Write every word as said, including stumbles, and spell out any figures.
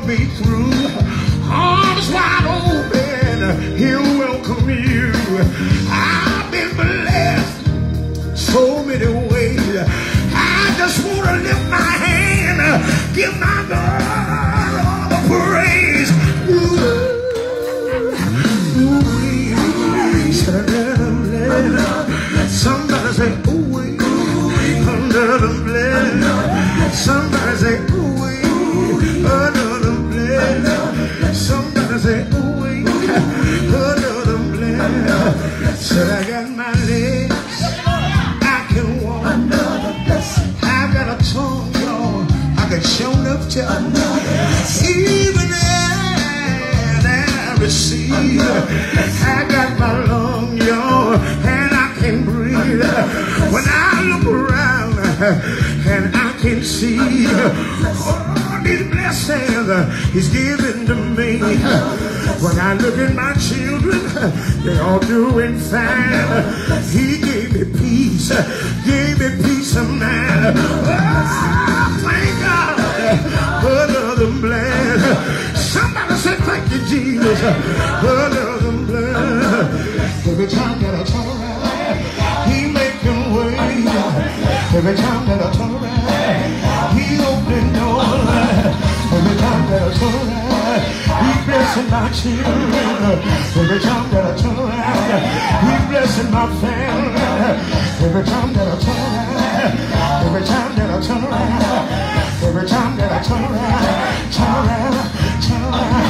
me through. Arms wide open, he'll welcome you. I've been blessed so many ways. I just want to lift my hand, give my God all the praise. Ooh. Somebody say, ooh, another blessing. Somebody say, ooh, another blessing. Somebody say, ooh, another blessing. Said I got my legs, I can walk. I got a tongue, y'all, I can show up to even as I receive. I got my lung, y'all, and I can breathe. When I look around and I can see all these blessings He's given to me. When I look at my children, they're all doing fine. He gave me peace, gave me peace of mind. Oh, thank God for another blessing. Somebody say thank you, Jesus, for another blessing. Every time that I turn around, He making way. Every time that I turn around, He opening doors. Every time that I turn around, He blessing my children. Every time that I turn around, He blessing my family. Every time that I turn around, every time that I turn around, every time that I turn around, turn around, turn around.